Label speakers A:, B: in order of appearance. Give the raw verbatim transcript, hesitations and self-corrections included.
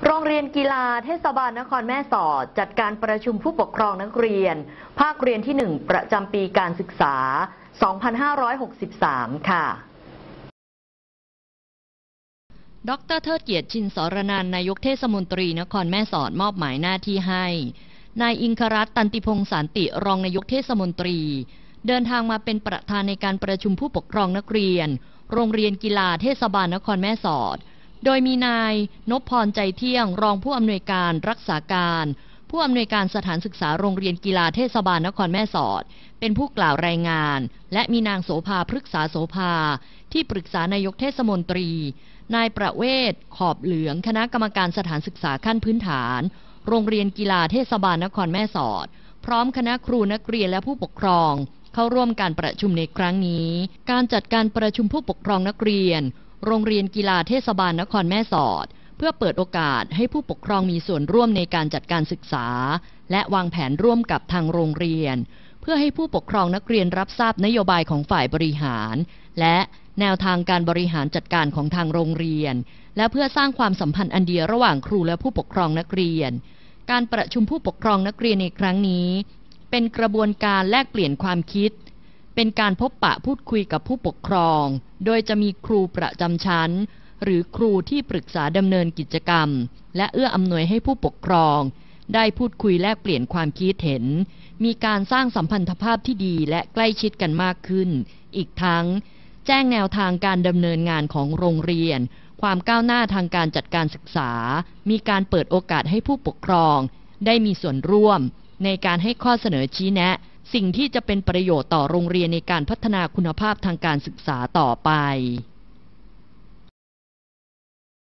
A: โรงเรียนกีฬาเทศบาลนครแม่สอดจัดการประชุมผู้ปกครองนักเรียนภาคเรียนที่หนึ่งประจำปีการศึกษา สองพันห้าร้อยหกสิบสาม ค่ะ
B: ดร.เทิดเกียรติชินสรนันท์นายกเทศมนตรีนครแม่สอดมอบหมายหน้าที่ให้นายอิงครัตน์ตันติพงษ์สันติรองนายกเทศมนตรีเดินทางมาเป็นประธานในการประชุมผู้ปกครองนักเรียนโรงเรียนกีฬาเทศบาลนครแม่สอดโดยมีนายนพพรใจเที่ยงรองผู้อำนวยการรักษาการผู้อำนวยการสถานศึกษาโรงเรียนกีฬาเทศบาลนครแม่สอดเป็นผู้กล่าวรายงานและมีนางโสภาพฤกษาโสภาที่ปรึกษานายกเทศมนตรีนายประเวศขอบเหลืองคณะกรรมการสถานศึกษาขั้นพื้นฐานโรงเรียนกีฬาเทศบาลนครแม่สอดพร้อมคณะครูนักเรียนและผู้ปกครองเข้าร่วมการประชุมในครั้งนี้การจัดการประชุมผู้ปกครองนักเรียนโรงเรียนกีฬาเทศบาลนครแม่สอดเพื่อเปิดโอกาสให้ผู้ปกครองมีส่วนร่วมในการจัดการศึกษาและวางแผนร่วมกับทางโรงเรียนเพื่อให้ผู้ปกครองนักเรียนรับทราบนโยบายของฝ่ายบริหารและแนวทางการบริหารจัดการของทางโรงเรียนและเพื่อสร้างความสัมพันธ์อันดีระหว่างครูและผู้ปกครองนักเรียนการประชุมผู้ปกครองนักเรียนในครั้งนี้เป็นกระบวนการแลกเปลี่ยนความคิดเป็นการพบปะพูดคุยกับผู้ปกครองโดยจะมีครูประจำชั้นหรือครูที่ปรึกษาดำเนินกิจกรรมและเอื้ออำนวยให้ผู้ปกครองได้พูดคุยแลกเปลี่ยนความคิดเห็นมีการสร้างสัมพันธภาพที่ดีและใกล้ชิดกันมากขึ้นอีกทั้งแจ้งแนวทางการดำเนินงานของโรงเรียนความก้าวหน้าทางการจัดการศึกษามีการเปิดโอกาสให้ผู้ปกครองได้มีส่วนร่วมในการให้ข้อเสนอชี้แนะสิ่งที่จะเป็นประโยชน์ต่อโรงเรียนในการพัฒนาคุณภาพทางการศึกษาต่อไป